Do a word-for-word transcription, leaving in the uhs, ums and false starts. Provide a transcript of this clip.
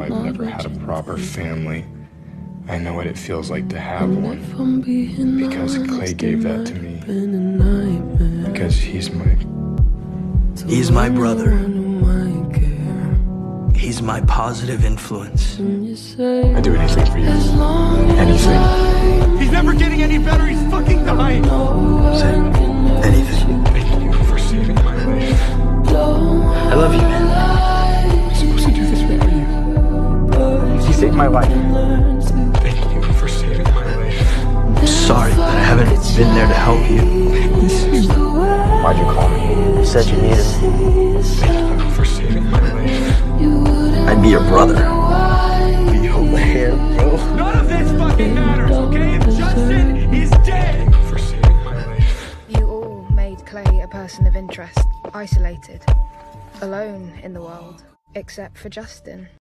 I've never had a proper family, I know what it feels like to have one. Because Clay gave that to me. Because he's my... He's my brother. He's my positive influence. I'd do anything for you. Anything. He's never getting any better, he's fucking dying! Say anything. Thank you for saving my life. I love you, man. I'm supposed to do this without you. He saved my life. Thank you for saving my life. I'm sorry that I haven't been there to help you. Why'd you call me? You said you needed me. Thank you for saving my life. I'd be your brother. Will you hold my hand, bro? None of this fucking matters, okay? If Jensen is dead! Thank you for saving my life. You all made Clay a person of interest, isolated, alone in the world, except for Justin.